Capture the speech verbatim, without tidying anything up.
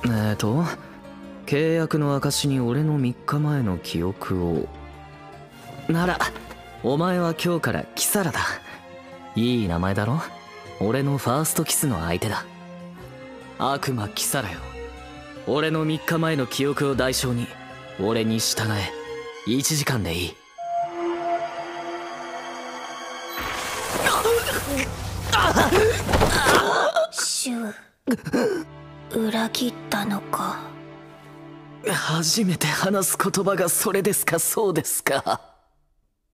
えーと契約の証に俺のみっかまえの記憶を。ならお前は今日からキサラだ。いい名前だろ。俺のファーストキスの相手だ。悪魔キサラよ、俺のみっかまえの記憶を代償に俺に従え。いちじかんでいい。 シュウ、裏切ったのか。 初めて話す言葉がそれですか。そうですか。